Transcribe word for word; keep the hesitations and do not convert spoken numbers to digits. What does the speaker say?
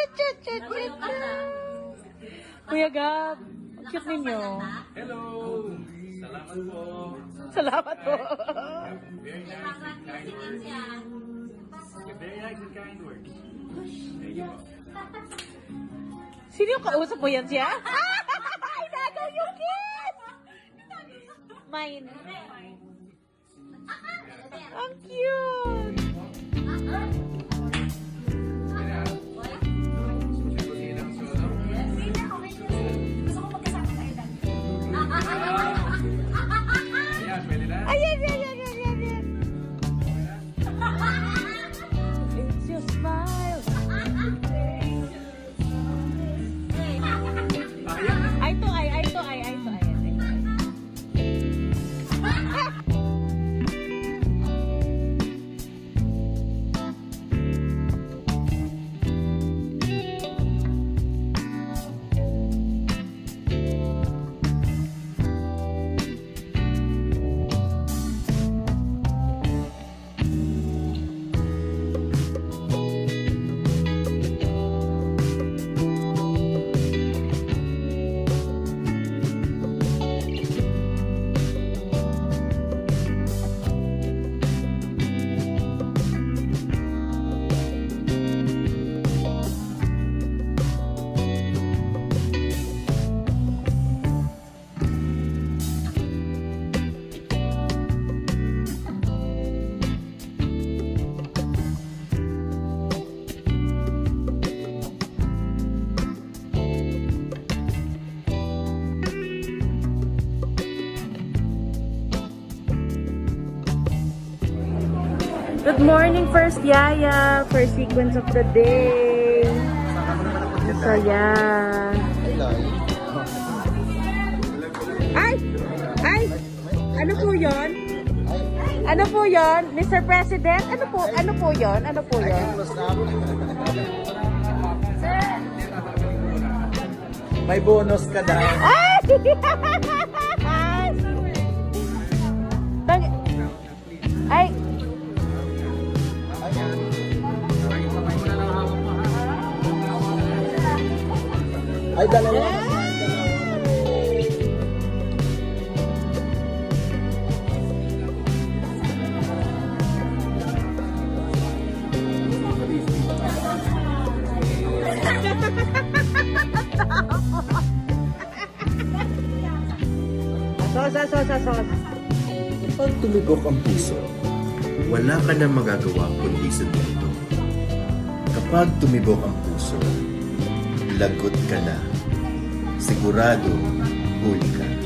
Kuya Gab, ang cute ninyo. Hello! Salamat po. Salamat po. Very nice and kind words. Very nice and kind words. Thank you. Sino yung kausap mo yan siya? Ay, nagaw yung kiss! Mine. Ang cute! Ayan, ayan, ayan, ayan, ayan. It's your smile. Ay to ay, ay to ay, ay to ay, ay to ay. Good morning, first Yaya. First sequence of the day. Saya. Ay! Ay! Ano po yon? Ano po yon, Mister President? Ano po? Ano po yon? Ano po yon? May bonus ka daw. Ay! Ay! Ay, dalawa. Sos, sos, sos, sos. Pag tumigok ang puso, wala ka na magagawa kundi sundin. Kapag tumibok ang puso, lagot ka na. Sigurado, huli ka.